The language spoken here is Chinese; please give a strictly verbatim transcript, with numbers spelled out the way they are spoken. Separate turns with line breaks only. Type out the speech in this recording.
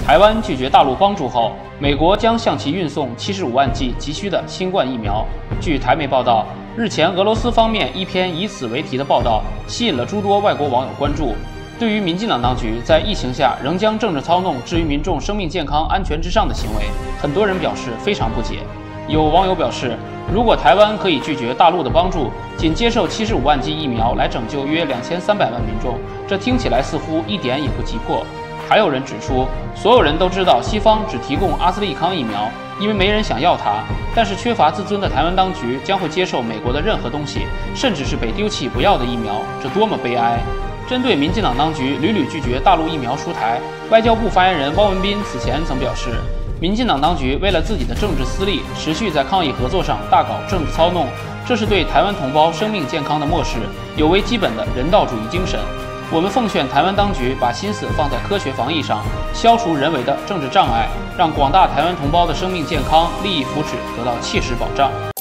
台湾拒绝大陆帮助后，美国将向其运送七十五万剂急需的新冠疫苗。据台媒报道，日前俄罗斯方面一篇以此为题的报道吸引了诸多外国网友关注。对于民进党当局在疫情下仍将政治操弄置于民众生命健康安全之上的行为，很多人表示非常不解。有网友表示，如果台湾可以拒绝大陆的帮助，仅接受七十五万剂疫苗来拯救约两千三百万民众，这听起来似乎一点也不急迫。还有人指出，所有人都知道西方只提供阿斯利康疫苗，因为没人想要它。但是缺乏自尊的台湾当局将会接受美国的任何东西，甚至是被丢弃不要的疫苗，这多么悲哀！针对民进党当局屡屡拒绝大陆疫苗输台，外交部发言人汪文斌此前曾表示，民进党当局为了自己的政治私利，持续在抗疫合作上大搞政治操弄，这是对台湾同胞生命健康的漠视，有违基本的人道主义精神。我们奉劝台湾当局把心思放在科学防疫上，消除人为的政治障碍，让广大台湾同胞的生命健康、利益福祉得到切实保障。